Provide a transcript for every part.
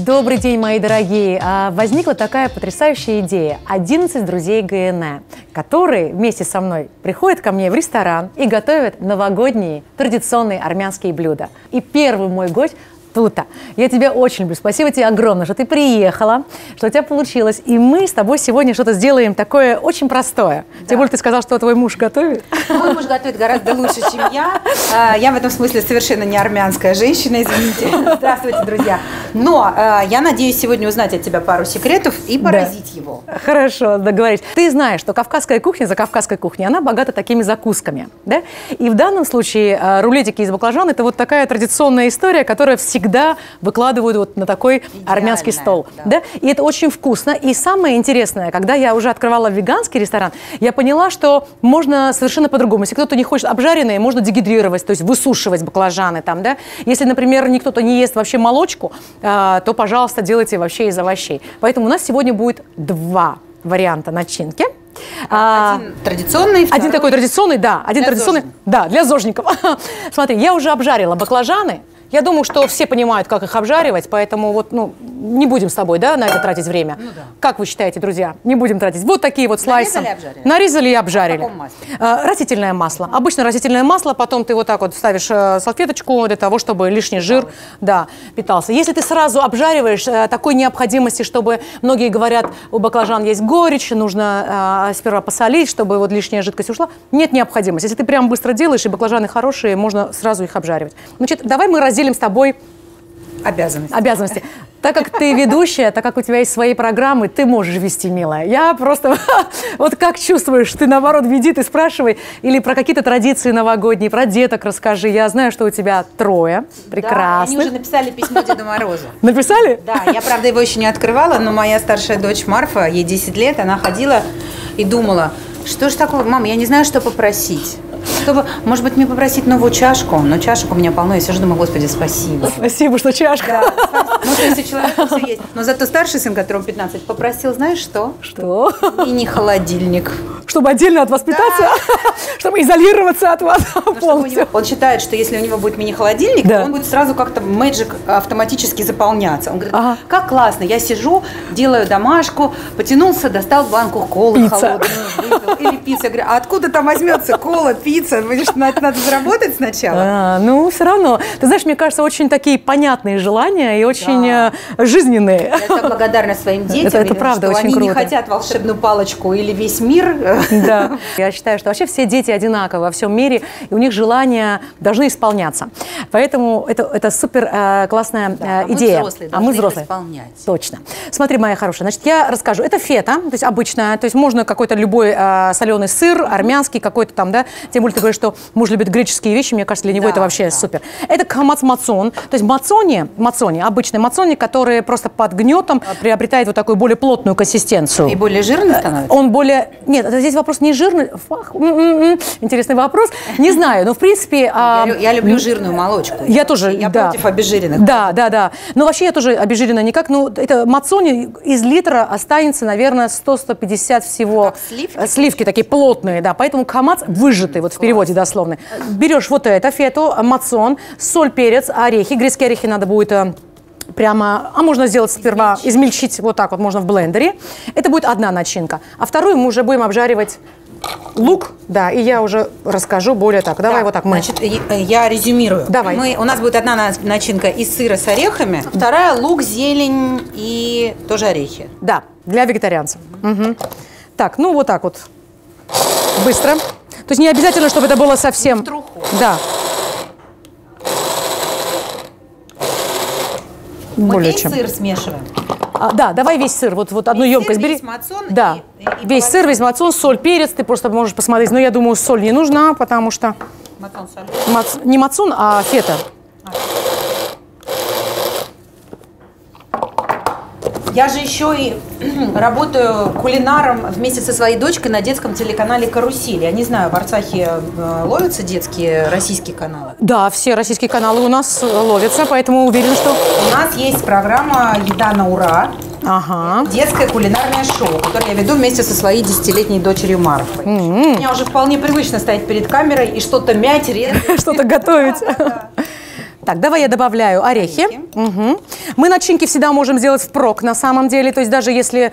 Добрый день, мои дорогие! Возникла такая потрясающая идея. 11 друзей ГНЭ, которые вместе со мной приходят ко мне в ресторан и готовят новогодние традиционные армянские блюда. И первый мой гость – Тута. Я тебя очень люблю. Спасибо тебе огромное, что ты приехала, что у тебя получилось. И мы с тобой сегодня что-то сделаем такое очень простое. Да. Тем более ты сказал, что твой муж готовит. Мой муж готовит гораздо лучше, чем я. Я в этом смысле совершенно не армянская женщина, извините. Здравствуйте, друзья. Но я надеюсь сегодня узнать от тебя пару секретов и поразить его. Хорошо, договорились. Ты знаешь, что кавказская кухня, закавказская кухня, она богата такими закусками. Да? И в данном случае рулетики из баклажан – это вот такая традиционная история, которая всегда выкладывают вот на такой армянский стол. Да. И это очень вкусно. И самое интересное, когда я уже открывала веганский ресторан, я поняла, что можно совершенно по-другому. Если кто-то не хочет обжаренные, можно дегидрировать, то есть высушивать баклажаны там, да. Если, например, никто-то не ест вообще молочку, то, пожалуйста, делайте вообще из овощей. Поэтому у нас сегодня будет два варианта начинки. Один традиционный, один такой традиционный, да, один для традиционный, да, для зожников. Смотри, я уже обжарила баклажаны. Я думаю, что все понимают, как их обжаривать, поэтому вот, не будем с тобой, да, на это тратить время. Ну, да. Как вы считаете, друзья? Не будем тратить. Вот такие вот слайсы. Нарезали и обжарили? Нарезали и обжарили. В каком масле? Растительное масло. Обычно растительное масло, потом ты вот так вот ставишь салфеточку для того, чтобы лишний жир, да, питался. Если ты сразу обжариваешь, такой необходимости, чтобы, многие говорят, у баклажан есть горечь, нужно сперва посолить, чтобы вот лишняя жидкость ушла. Нет необходимости. Если ты прям быстро делаешь, и баклажаны хорошие, можно сразу их обжаривать. Значит, давай мы разделим с тобой обязанности. Так как ты ведущая, так как у тебя есть свои программы, ты можешь вести, милая. Я просто, вот как чувствуешь, ты наоборот веди, ты спрашивай. Или про какие-то традиции новогодние, про деток расскажи. Я знаю, что у тебя трое прекрасных. Да, они уже написали письмо Деду Морозу. Написали? Да, я, правда, его еще не открывала, но моя старшая дочь Марфа, ей 10 лет, она ходила и думала, что же такое, мам, я не знаю, что попросить. Чтобы, может быть, мне попросить новую чашку, но чашек у меня полно, я сижу, думаю, господи, спасибо. Спасибо, что чашка. Да, ну, то есть у человека все есть. Но зато старший сын, которому 15, попросил, знаешь что? Что? Мини-холодильник. Чтобы отдельно от вас питаться? Да. Чтобы изолироваться от вас полностью. Он считает, что если у него будет мини-холодильник, то он будет сразу как-то мэджик автоматически заполняться. Он говорит, как классно, я сижу, делаю домашку, потянулся, достал банку колы холодную, выпил, или пиццу. Я говорю, а откуда там возьмется кола, пицца? Надо заработать сначала. Ну, все равно. Ты знаешь, мне кажется, очень такие понятные желания и очень жизненные. Я так благодарна своим детям. Это правда очень круто. Они не хотят волшебную палочку или весь мир. Да. Я считаю, что вообще все дети одинаковы во всем мире, и у них желания должны исполняться. Поэтому это супер классная идея. А мы взрослые исполнять. Точно. Смотри, моя хорошая, значит, я расскажу. Это фета, то есть обычная, то есть можно какой-то любой соленый сыр, армянский какой-то там, да, тем более ты говоришь, что муж любит греческие вещи, мне кажется, для него это вообще супер. Это хамац-мацон, то есть мацони, обычный мацони, который просто под гнетом приобретает вот такую более плотную консистенцию. И более жирный становится? Он более... Нет, здесь вопрос не жирный. Интересный вопрос. Не знаю, но в принципе... Я люблю жирную молочку. Я тоже, я против обезжиренных. Да. Но вообще я тоже обезжиренная никак. Ну, это мацони из литра останется, наверное, 100-150 всего. Как сливки такие плотные, да. Поэтому хамац выжатый, вот в переводе дословно. Берешь вот это, фету, мацон, соль, перец, орехи. Грецкие орехи надо будет... прямо, можно сделать сперва, измельчить вот так вот, можно в блендере. Это будет одна начинка. А вторую мы уже будем обжаривать лук, да, и я уже расскажу более так. Давай вот так мы. Значит, я резюмирую. Давай. У нас будет одна начинка из сыра с орехами, вторая лук, зелень и тоже орехи. Да, для вегетарианцев. Угу. Так, ну вот так вот. Быстро. То есть не обязательно, чтобы это было совсем... В труху. Да. Мы весь сыр смешиваем. Да, давай весь сыр, вот одну емкость бери. Весь мацон да, весь сыр, весь мацон, соль, перец, ты просто можешь посмотреть. Но я думаю, соль не нужна, потому что... Мацон, соль. Не мацон, а фета. Я же еще и работаю кулинаром вместе со своей дочкой на детском телеканале «Карусель». Я не знаю, в Арцахе ловятся детские российские каналы? Да, все российские каналы у нас ловятся, поэтому уверен, что... У нас есть программа «Еда на ура». Ага. Детское кулинарное шоу, которое я веду вместе со своей 10-летней дочерью Марфой. Мне уже вполне привычно стоять перед камерой и что-то мять, резать. Что-то готовить. Так, давай я добавляю орехи. Угу. Мы начинки всегда можем сделать впрок, на самом деле. То есть даже если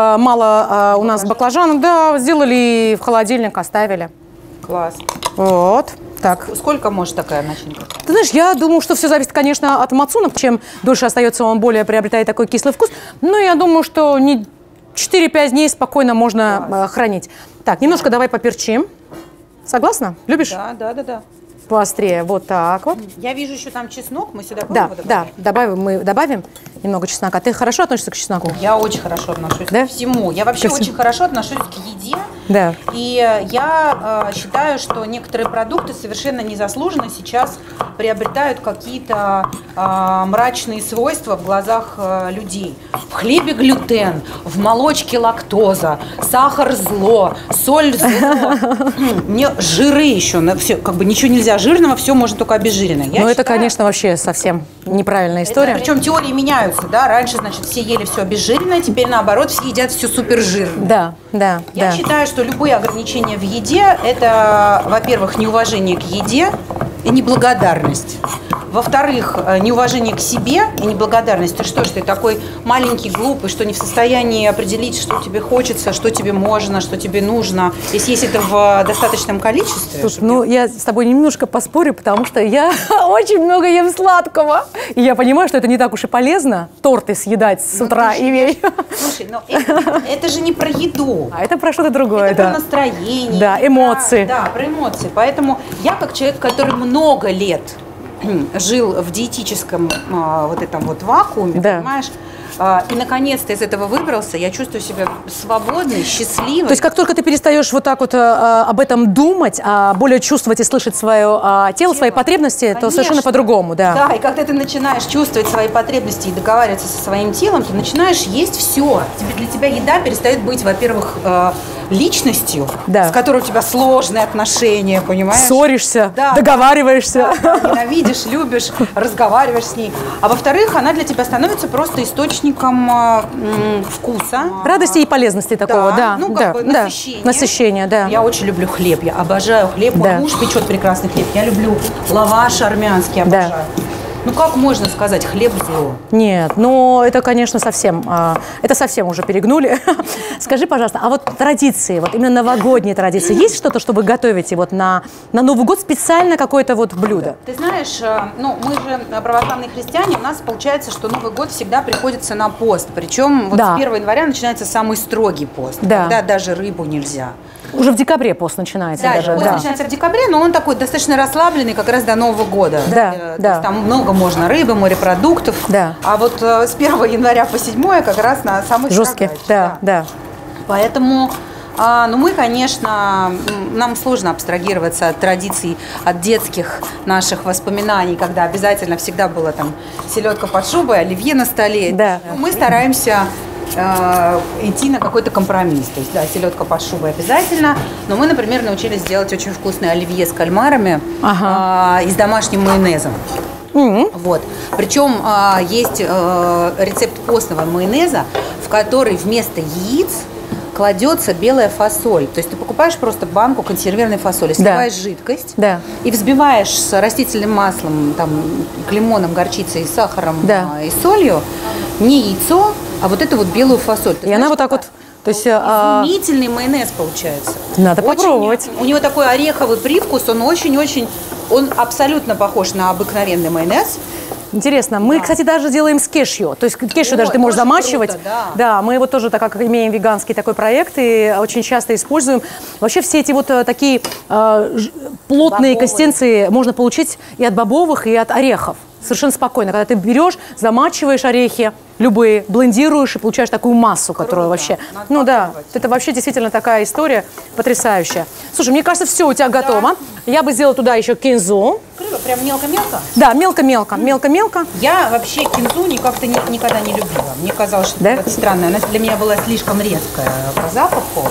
мало у нас баклажанов, да, сделали в холодильник, оставили. Класс. Вот. Так. Сколько может такая начинка? Ты знаешь, я думаю, что все зависит, конечно, от мацуна. Чем дольше остается, он более приобретает такой кислый вкус. Но я думаю, что не 4-5 дней спокойно можно хранить. Так, немножко давай поперчим. Согласна? Любишь? Да. Поострее. Вот так вот. Я вижу еще там чеснок. Мы сюда будем добавим? Мы добавим немного чеснока. Ты хорошо относишься к чесноку? Я очень хорошо отношусь ко всему. Я вообще очень хорошо отношусь к еде. Да. И я считаю, что некоторые продукты совершенно незаслуженно сейчас приобретают какие-то мрачные свойства в глазах людей. В хлебе глютен, в молочке лактоза, сахар зло, соль зло. Мне жиры еще, все, как бы ничего нельзя жирного, все можно только обезжиренное. Ну это, конечно, вообще совсем неправильная история. Причем теории меняются, да? Раньше, значит, все ели все обезжиренное, теперь наоборот все едят все супержирное. Да. Я считаю, что любые ограничения в еде – это, во-первых, неуважение к еде и неблагодарность. Во-вторых, неуважение к себе и неблагодарность. Ты что ж, ты такой маленький, глупый, что не в состоянии определить, что тебе хочется, что тебе можно, что тебе нужно, если есть это в достаточном количестве. Слушай, ну я с тобой немножко поспорю, потому что я очень много ем сладкого. И я понимаю, что это не так уж и полезно, торты съедать с утра и вечером. Слушай, но это же не про еду. А это про что-то другое, это про настроение. Да, эмоции. Да, про эмоции. Поэтому я, как человек, который много лет жил в диетическом вот этом вот вакууме, понимаешь, и наконец-то из этого выбрался, я чувствую себя свободной, счастливой. То есть как только ты перестаешь вот так вот об этом думать, а более чувствовать и слышать свое тело, свои потребности, конечно, то совершенно по-другому, да. Да, и когда ты начинаешь чувствовать свои потребности и договариваться со своим телом, ты начинаешь есть все. Для тебя еда перестает быть, во-первых, личностью, с которой у тебя сложные отношения, понимаешь? Ссоришься, договариваешься. Ненавидишь, любишь, разговариваешь с ней. А во-вторых, она для тебя становится просто источником вкуса. Радости и полезности такого, да. Ну, как бы насыщения. Насыщение, да. Я очень люблю хлеб, я обожаю хлеб. Мой муж печет прекрасный хлеб. Я люблю лаваш армянский, обожаю. Ну, как можно сказать, хлеб зло? Нет, ну, это, конечно, совсем уже перегнули. Скажи, пожалуйста, а вот традиции, вот именно новогодние традиции, есть что-то, что вы готовите вот на Новый год специально какое-то вот блюдо? Ты знаешь, ну, мы же православные христиане, у нас получается, что Новый год всегда приходится на пост. Причем вот с 1 января начинается самый строгий пост, когда даже рыбу нельзя. Уже в декабре пост начинается. Да, пост начинается в декабре, но он такой достаточно расслабленный как раз до Нового года. То есть там много можно рыбы, морепродуктов. А вот с 1 января по 7 как раз на самый жесткий. Да. Поэтому, ну мы, конечно, нам сложно абстрагироваться от традиций, от детских наших воспоминаний, когда обязательно всегда было там селедка под шубой, оливье на столе. Да. Мы стараемся идти на какой-то компромисс. То есть, да, селедка под шубой обязательно. Но мы, например, научились делать очень вкусное оливье с кальмарами и с домашним майонезом. Вот. Причем есть рецепт постного майонеза, в который вместо яиц кладется белая фасоль. То есть ты покупаешь просто банку консервированной фасоли, сливаешь жидкость и взбиваешь с растительным маслом, там, к лимоном, горчицей, сахаром и солью не яйцо, а вот эту вот белую фасоль. И она вот так вот... То есть, изумительный майонез получается. Надо попробовать. У него такой ореховый привкус, он очень-очень... Он абсолютно похож на обыкновенный майонез. Интересно. Мы, кстати, даже делаем с кешью. То есть кешью даже ты можешь замачивать. Круто, да, мы его тоже, так как имеем веганский такой проект, и очень часто используем. Вообще все эти вот такие плотные консистенции можно получить и от бобовых, и от орехов. Совершенно спокойно. Когда ты берешь, замачиваешь орехи, любые, блендируешь и получаешь такую массу, которую вообще... Ну да, это вообще действительно такая история потрясающая. Слушай, мне кажется, все у тебя готово. Я бы сделала туда еще кинзу. Прям мелко-мелко? Да, мелко-мелко. Я вообще кинзу никогда не любила. Мне казалось, что это странно. Она для меня была слишком резкая по запаху,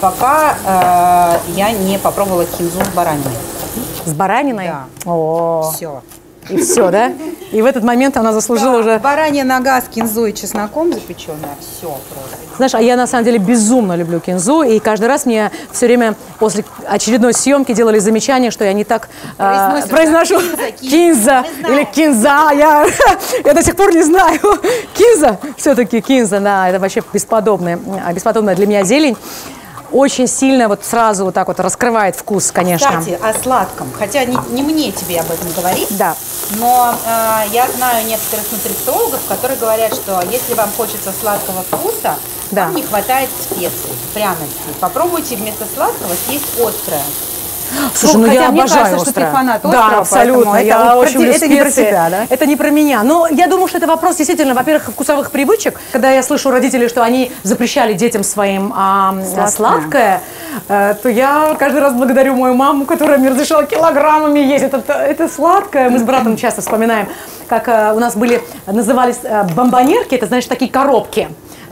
пока я не попробовала кинзу с бараниной. С бараниной? Да. О, все. И все, да? И в этот момент она заслужила уже... Баранья нога с кинзой и чесноком запеченная. Все просто. Знаешь, а я на самом деле безумно люблю кинзу, и каждый раз мне все время после очередной съемки делали замечание, что я не так произношу кинза или кинза. Я до сих пор не знаю. Кинза, все-таки кинза, да, это вообще бесподобная для меня зелень. Очень сильно вот сразу вот так вот раскрывает вкус, конечно. Кстати, о сладком. Хотя не мне тебе об этом говорить, да. Но я знаю некоторых нутрициологов, которые говорят, что если вам хочется сладкого вкуса, вам не хватает специй, пряностей. Попробуйте вместо сладкого съесть острое. Слушай, ну я обожаю острое. Что ты фанат острого, да, абсолютно. Я очень люблю это не про тебя, да? Это не про меня. Но я думаю, что это вопрос действительно, во-первых, вкусовых привычек. Когда я слышу родителей, что они запрещали детям своим сладкое, то я каждый раз благодарю мою маму, которая мне разрешала килограммами есть это сладкое. Мы с братом часто вспоминаем, как у нас назывались бомбонерки, это, знаешь, такие коробки.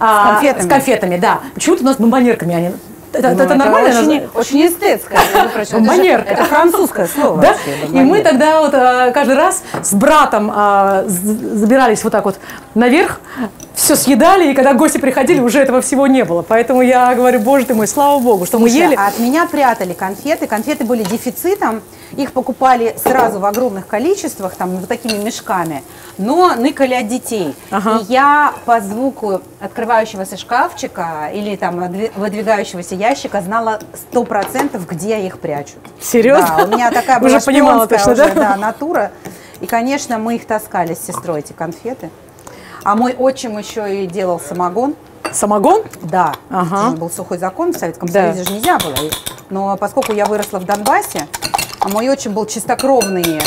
С конфетами, да. Почему-то у нас бомбонерками они... Это нормально? Очень эстетское. Бомбонерка. Это французское слово. Да? И мы тогда вот каждый раз с братом забирались вот так вот наверх, все съедали, и когда гости приходили, уже этого всего не было. Поэтому я говорю, боже ты мой, слава богу, что мы ели. А от меня прятали конфеты. Конфеты были дефицитом. Их покупали сразу в огромных количествах, там, вот такими мешками, но ныкали от детей. И я по звуку открывающегося шкафчика или там выдвигающегося ящика знала 100%, где их прячут. Серьезно? Да, у меня такая была шпионская уже натура. И, конечно, мы их таскали с сестрой, эти конфеты. А мой отчим еще и делал самогон. Самогон? Да. Был сухой закон, в Советском Союзе же нельзя было. Но поскольку я выросла в Донбассе, а мой отчим был чистокровный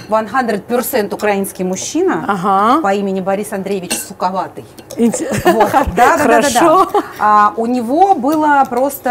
100% украинский мужчина по имени Борис Андреевич Суковатый. Вот. Да. У него была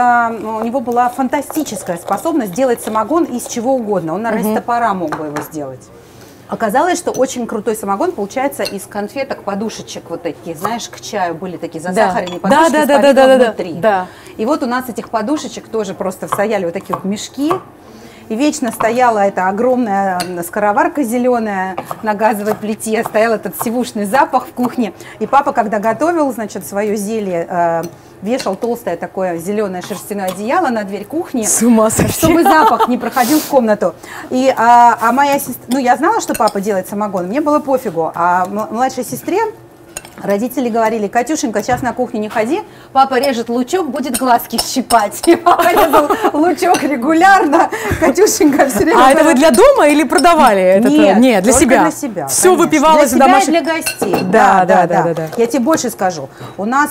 фантастическая способность делать самогон из чего угодно. Он, наверное, из топора мог бы его сделать. Оказалось, что очень крутой самогон получается из конфеток, подушечек вот таких, знаешь, к чаю были такие засахаренные подушечки с повидлом внутри. Да. И вот у нас этих подушечек тоже просто стояли вот такие вот мешки. И вечно стояла эта огромная скороварка зеленая на газовой плите, стоял этот сивушный запах в кухне. И папа, когда готовил, значит, свое зелье, вешал толстое такое зеленое шерстяное одеяло на дверь кухни, чтобы запах не проходил в комнату. И моя сестра, ну я знала, что папа делает самогон, мне было пофигу, а младшей сестре родители говорили: Катюшенька, сейчас на кухню не ходи, папа режет лучок, будет глазки щипать. И папа резал лучок регулярно, Катюшенька все время... А это вы для дома или продавали? Нет, для себя. Для себя. Все выпивалось в домашних... Для себя и для гостей. Да. Я тебе больше скажу. У нас...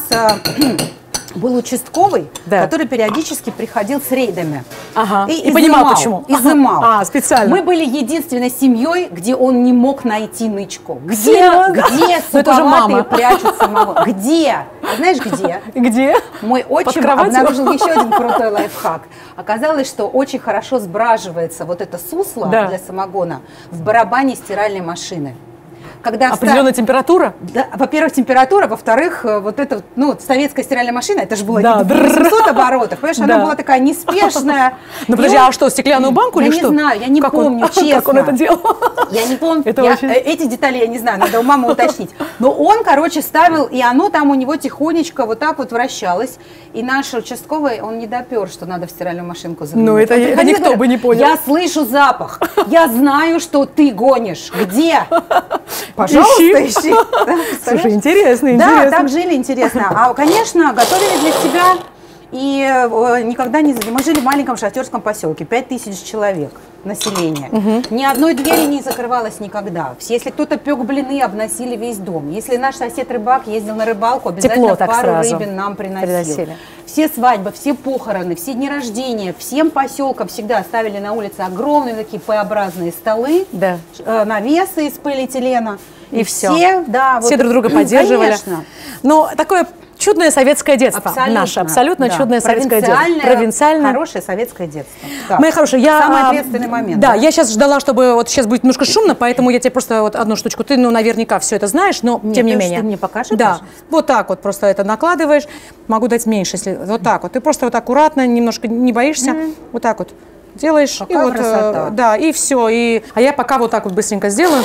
был участковый, который периодически приходил с рейдами. И понимал, почему. Изымал. Специально. Мы были единственной семьей, где он не мог найти нычку. Где суковатые прячут самогон? Где? Знаешь, где? Где? Мой отчим обнаружил еще один крутой лайфхак. Оказалось, что очень хорошо сбраживается вот это сусло для самогона в барабане стиральной машины. Когда определенная температура? Да, во-первых, температура, во-вторых, вот эта, советская стиральная машина, это же было 800 оборотов, понимаешь, она была такая неспешная. Ну подожди, а что, стеклянную банку или что? Я не знаю, я не помню, честно. Как он это делал? Я не помню, эти детали я не знаю, надо у мамы уточнить. Но он, короче, ставил, и оно там у него тихонечко вот так вот вращалось, и наш участковый, он не допер, что надо в стиральную машинку заглянуть. Ну это никто бы не понял. Я слышу запах, я знаю, что ты гонишь, где? Пожалуйста, ищи. Слушай, интересно. Да, так жили, интересно. А, конечно, готовили для себя и никогда не... Мы жили в маленьком шахтерском поселке, 5000 человек населения. Ни одной двери не закрывалось никогда. Если кто-то пек блины, обносили весь дом. Если наш сосед рыбак ездил на рыбалку, обязательно пару рыбин нам приносил. Все свадьбы, все похороны, все дни рождения, всем поселкам всегда ставили на улице огромные такие П-образные столы, навесы из полиэтилена. И все друг друга поддерживали. Конечно. Но такое чудное советское детство. Наше абсолютно чудное советское детство. Провинциальное, хорошее советское детство. Моя хорошая, самый ответственный момент. Да, я сейчас ждала, чтобы вот сейчас будет немножко шумно, поэтому я тебе просто вот одну штучку. Ты, наверняка все это знаешь, но тем не менее. Ты мне покажешь? Да, вот так вот просто это накладываешь. Могу дать меньше, если вот так вот. Ты просто вот аккуратно, немножко не боишься. Вот так вот. делаешь. Какая и вот, красота. да, и все. А я пока вот так вот быстренько сделаю.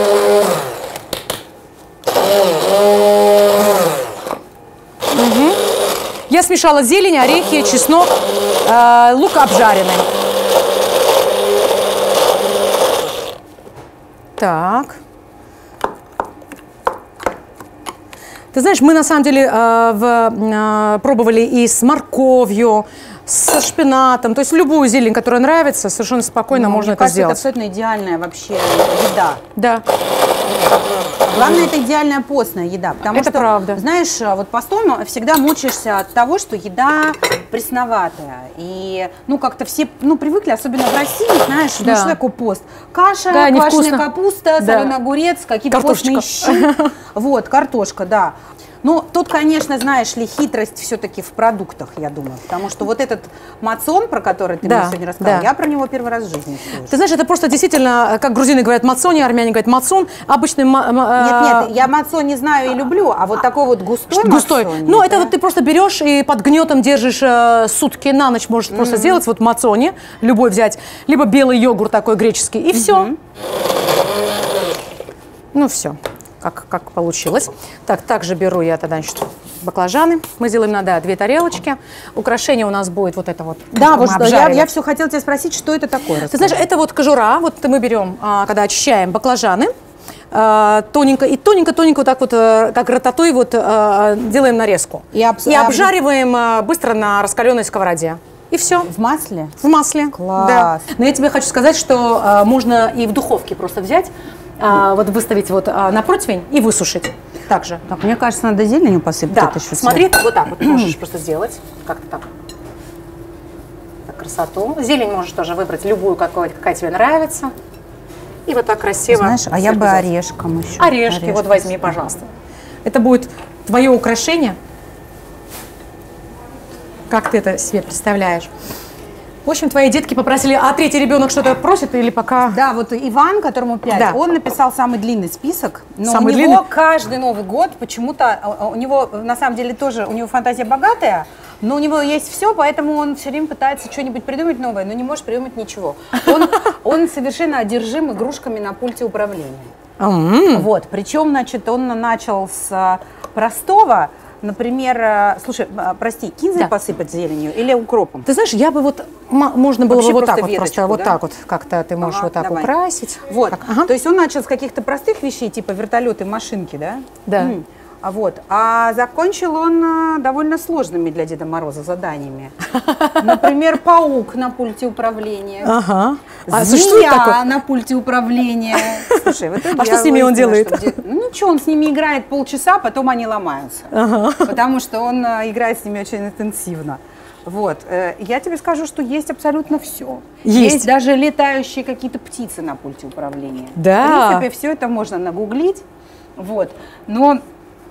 Угу. Я смешала зелень, орехи, чеснок, лук обжаренный. Так. Ты знаешь, мы на самом деле пробовали и с морковью, со шпинатом, то есть любую зелень, которая нравится, совершенно спокойно можно это сделать. Это абсолютно идеальная вообще еда. Да. Главное, это идеальная постная еда, потому это что, правда. Знаешь, вот постом всегда мучаешься от того, что еда пресноватая. И, как-то все, привыкли, особенно в России, знаешь, да. Что такое пост? Каша, да, квашеная капуста, да. соленый огурец, какие-то постные щи. Вот, картошка, да. Ну, тут, конечно, знаешь ли, хитрость все-таки в продуктах, я думаю. Потому что вот этот мацон, про который ты мне сегодня рассказала, я про него первый раз в жизни слышу. Ты знаешь, это просто действительно, как грузины говорят мацони, армяне говорят мацон, обычный... Нет, я мацон не знаю и люблю, а вот такой вот густой мацони. Ну, это вот ты просто берешь и под гнетом держишь сутки, на ночь можешь просто сделать, вот мацони, любой взять, либо белый йогурт такой греческий, и все. Ну, все. Как получилось. Так, также беру я тогда, значит, баклажаны. Мы сделаем на 2 тарелочки. Украшение у нас будет вот это вот. Да, вот я все хотела тебя спросить, что это такое. Ты знаешь, это вот кожура. Вот мы берем, когда очищаем баклажаны, тоненько и тоненько вот так вот, как рататой, вот делаем нарезку. И обжариваем быстро на раскаленной сковороде. И все. В масле? В масле. Класс. Да. Но я тебе хочу сказать, что можно и в духовке просто взять, вот выставить вот на противень и высушить. Также. Так, мне кажется, надо зеленью посыпать. Да, смотри, вот так вот можешь просто сделать. Как-то так. Так, красоту. Зелень можешь тоже выбрать любую, какая тебе нравится. И вот так красиво. Знаешь, а я бы орешком еще. Орешки вот возьми, пожалуйста. Это будет твое украшение. Как ты это себе представляешь? В общем, твои детки попросили, а третий ребенок что-то просит или пока? Да, вот Иван, которому 5, да. Он написал самый длинный список, но самый у него каждый Новый год почему-то, у него на самом деле тоже, у него фантазия богатая, но у него есть все, поэтому он все время пытается что-нибудь придумать новое, но не может придумать ничего. Он совершенно одержим игрушками на пульте управления. Вот, причем, значит, он начал с простого. Например, слушай, прости, кинзой посыпать зеленью или укропом? Ты знаешь, я бы вот, можно было бы вот так вот, просто вот да? так вот, как-то ты можешь вот так украсить. Вот, то есть он начал с каких-то простых вещей, типа вертолеты, машинки, да? Да. Вот. А закончил он довольно сложными для Деда Мороза заданиями. Например, паук на пульте управления. Змея на пульте управления. Слушай, а что с ними он делает? Ну ничего, он с ними играет полчаса, потом они ломаются. Потому что он играет с ними очень интенсивно. Вот. Я тебе скажу, что есть абсолютно все. Есть даже летающие какие-то птицы на пульте управления. Да. В принципе, все это можно нагуглить. Вот. Но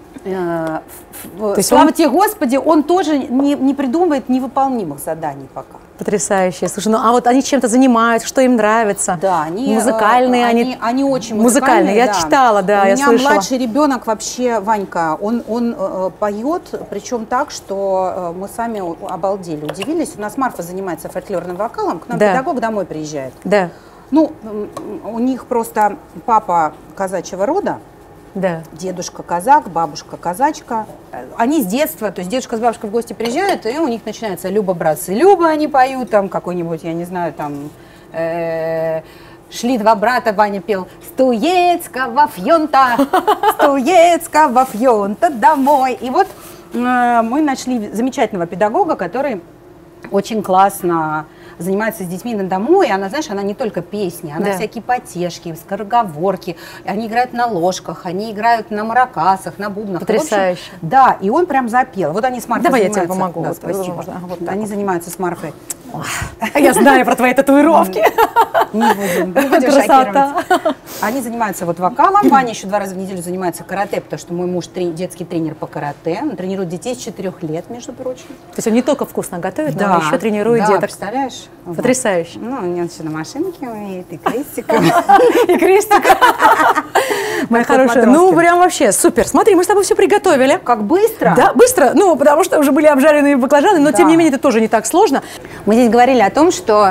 слава тебе, Господи, он тоже не придумывает невыполнимых заданий пока. Потрясающе. Слушай, ну а вот они чем-то занимаются, что им нравится? Да, они музыкальные, они очень музыкальные. Я читала, да, я слышала. У меня младший ребенок вообще, Ванька, он поет, причем так, что мы сами обалдели, удивились. У нас Марфа занимается фольклорным вокалом, к нам педагог домой приезжает. Да. Ну, у них просто папа казачьего рода. Да. Дедушка казак, бабушка казачка. Они с детства, то есть дедушка с бабушкой в гости приезжают, и у них начинается Люба, братцы, Люба, они поют, там какой-нибудь, я не знаю, там шли 2 брата, Ваня пел Стуецкого фьонта, Стуецкого фьонта домой. И вот мы нашли замечательного педагога, который очень классно занимается с детьми на дому, и она, знаешь, она не только песни, она всякие потешки, скороговорки, они играют на ложках, они играют на маракасах, на бубнах. Потрясающе. Общем, да, и он прям запел. Вот они с Марфой занимаются. Давай я тебе помогу. Да, спасибо. Вот они занимаются с Марфой. Я знаю про твои татуировки. Не будем шокировать. Они занимаются вот вокалом. Ваня еще 2 раза в неделю занимается карате, потому что мой муж детский тренер по карате. Он тренирует детей с 4 лет, между прочим. То есть он не только вкусно готовит, но еще тренирует деток. Представляешь? Потрясающе. Ну, у меня еще на машинке умеет, и крестиком. И крестиком. Моя хорошая, ну прям вообще супер. Смотри, мы с тобой все приготовили. Как быстро? Да, быстро. Ну, потому что уже были обжаренные баклажаны, но тем не менее это тоже не так сложно. Мы здесь говорили о том, что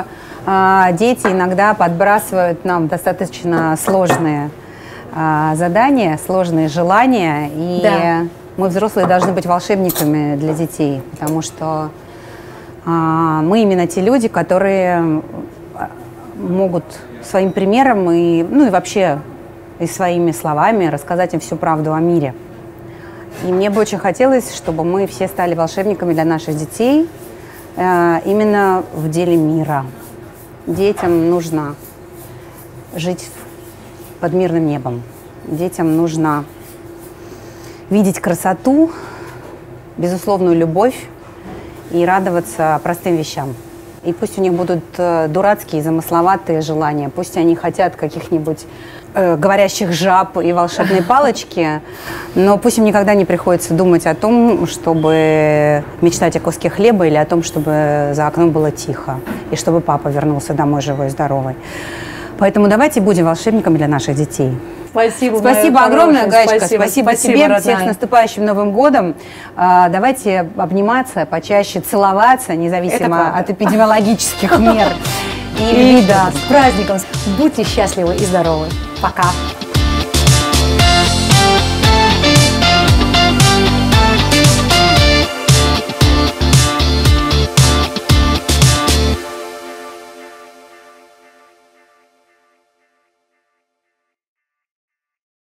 дети иногда подбрасывают нам достаточно сложные задания, сложные желания, и мы, взрослые, должны быть волшебниками для детей, потому что мы именно те люди, которые могут своим примером и вообще и своими словами рассказать им всю правду о мире. И мне бы очень хотелось, чтобы мы все стали волшебниками для наших детей именно в деле мира. Детям нужно жить под мирным небом. Детям нужно видеть красоту, безусловную любовь и радоваться простым вещам. И пусть у них будут дурацкие, замысловатые желания, пусть они хотят каких-нибудь говорящих жаб и волшебной палочки, но пусть им никогда не приходится думать о том, чтобы мечтать о куске хлеба или о том, чтобы за окном было тихо, и чтобы папа вернулся домой живой и здоровый. Поэтому давайте будем волшебниками для наших детей. Спасибо. Спасибо огромное, Гаечка. Спасибо тебе. Родная. Всех с наступающим Новым годом. Давайте обниматься почаще, целоваться, независимо от эпидемиологических мер. И да, с праздником. Будьте счастливы и здоровы. Пока.